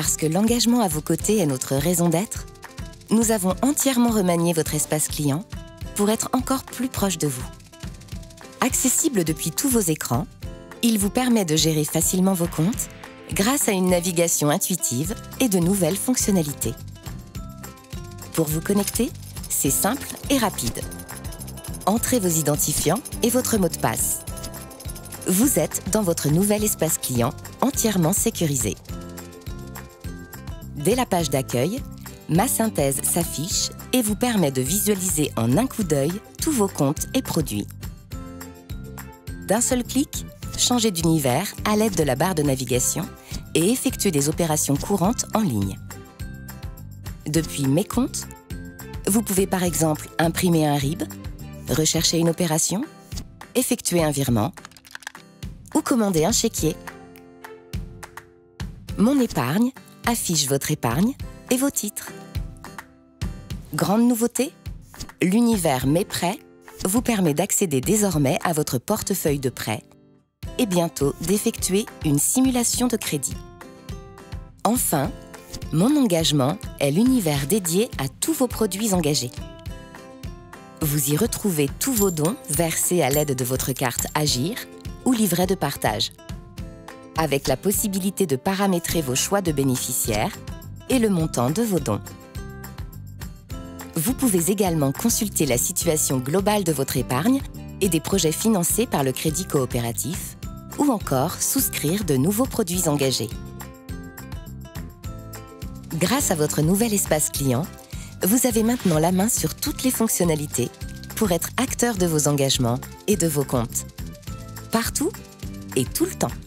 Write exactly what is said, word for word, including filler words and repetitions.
Parce que l'engagement à vos côtés est notre raison d'être, nous avons entièrement remanié votre espace client pour être encore plus proche de vous. Accessible depuis tous vos écrans, il vous permet de gérer facilement vos comptes grâce à une navigation intuitive et de nouvelles fonctionnalités. Pour vous connecter, c'est simple et rapide. Entrez vos identifiants et votre mot de passe. Vous êtes dans votre nouvel espace client entièrement sécurisé. Dès la page d'accueil, Ma Synthèse s'affiche et vous permet de visualiser en un coup d'œil tous vos comptes et produits. D'un seul clic, changez d'univers à l'aide de la barre de navigation et effectuez des opérations courantes en ligne. Depuis Mes comptes, vous pouvez par exemple imprimer un R I B, rechercher une opération, effectuer un virement ou commander un chéquier. Mon épargne affiche votre épargne et vos titres. Grande nouveauté, l'univers Mes prêts vous permet d'accéder désormais à votre portefeuille de prêts et bientôt d'effectuer une simulation de crédit. Enfin, Mon engagement est l'univers dédié à tous vos produits engagés. Vous y retrouvez tous vos dons versés à l'aide de votre carte Agir ou livret de partage, avec la possibilité de paramétrer vos choix de bénéficiaires et le montant de vos dons. Vous pouvez également consulter la situation globale de votre épargne et des projets financés par le Crédit Coopératif, ou encore souscrire de nouveaux produits engagés. Grâce à votre nouvel espace client, vous avez maintenant la main sur toutes les fonctionnalités pour être acteur de vos engagements et de vos comptes. Partout et tout le temps.